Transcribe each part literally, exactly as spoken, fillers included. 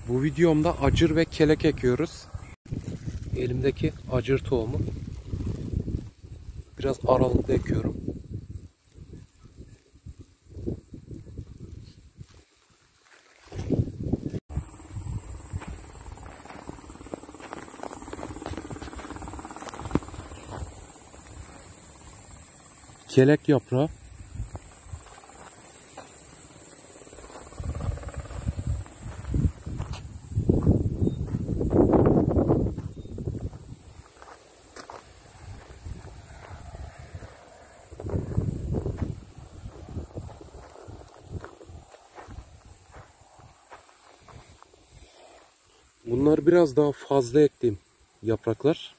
Bu videomda acır ve kelek ekiyoruz. Elimdeki acır tohumu biraz aralıklı ekiyorum. Kelek yaprağı. Bunlar biraz daha fazla ektiğim yapraklar.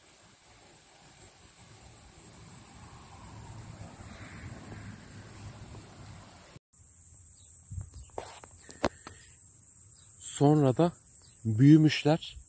Sonra da büyümüşler.